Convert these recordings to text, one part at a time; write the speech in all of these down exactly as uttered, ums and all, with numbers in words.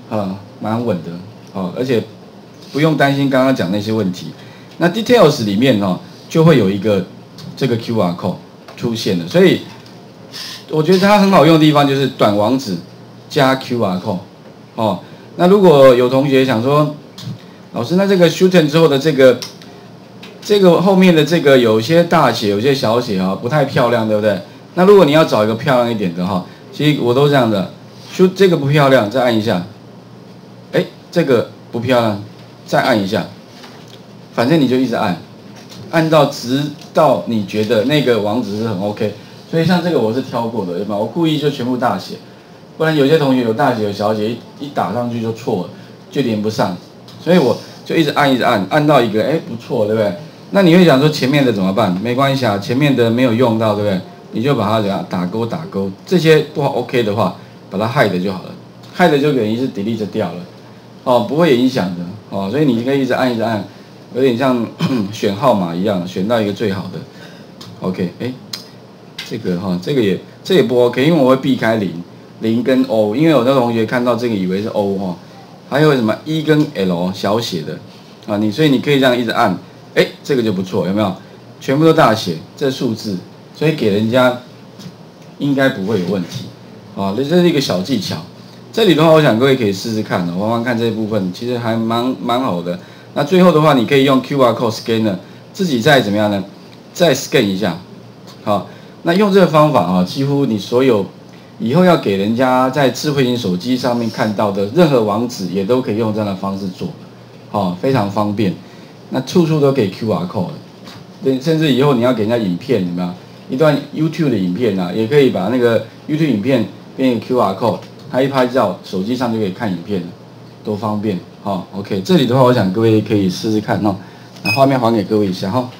啊，蛮稳的哦，而且不用担心刚刚讲那些问题。那 Details 里面哦，就会有一个这个 Q R code 出现了，所以我觉得它很好用的地方就是短网址加 Q R code 哦。那如果有同学想说，老师，那这个 Shooten 之后的这个这个后面的这个有些大写，有些小写啊，不太漂亮，对不对？那如果你要找一个漂亮一点的哈，其实我都这样的 ，Shoot 这个不漂亮，再按一下，哎，这个不漂亮，再按一下，反正你就一直按，按到直到你觉得那个网址是很 OK。所以像这个我是挑过的，对吧？我故意就全部大写，不然有些同学有大写有小写，一一打上去就错了，就连不上。所以我就一直按一直按，按到一个哎不错，对不对？那你会想说前面的怎么办？没关系啊，前面的没有用到，对不对？你就把它怎样打勾打勾，这些不好 OK 的话，把它 hide 就好了 ，hide 就等于是 delete 掉了，哦，不会影响的哦。所以你可以一直按一直按，有点像选号码一样，选到一个最好的 OK。哎，这个哈、哦，这个也这也不 OK， 因为我会避开零零跟 O， 因为有的同学看到这个以为是 O 哈、哦，还有什么 E 跟 L 小写的啊，你所以你可以这样一直按，哎，这个就不错，有没有？全部都大写，这数字。所以给人家应该不会有问题，啊，这是一个小技巧。这里的话，我想各位可以试试看的，玩玩看这一部分，其实还蛮蛮好的。那最后的话，你可以用 Q R code scanner 自己再怎么样呢？再 scan 一下，好，那用这个方法啊，几乎你所有以后要给人家在智慧型手机上面看到的任何网址，也都可以用这样的方式做，好，非常方便。那处处都给 Q R code， 对，甚至以后你要给人家影片，有没有？一段 YouTube 的影片啊，也可以把那个 YouTube 影片变成 Q R code， 它一拍照，手机上就可以看影片了，多方便！好、哦、，OK， 这里的话，我想各位可以试试看哦。那画面还给各位一下哈、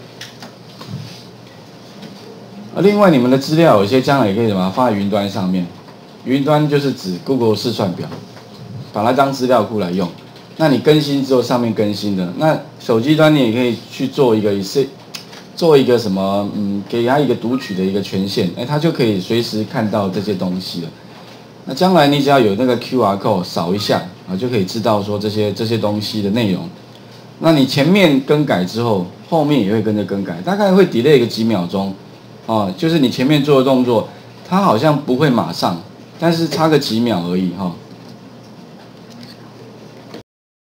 哦。另外，你们的资料有些将来也可以什么放在云端上面，云端就是指 Google 试算表，把它当资料库来用。那你更新之后，上面更新的，那手机端你也可以去做一个是。做一个什么，嗯，给他一个读取的一个权限，哎，他就可以随时看到这些东西了。那将来你只要有那个 Q R code 扫一下啊，就可以知道说这些这些东西的内容。那你前面更改之后，后面也会跟着更改，大概会 delay 个几秒钟，啊，就是你前面做的动作，它好像不会马上，但是差个几秒而已哈。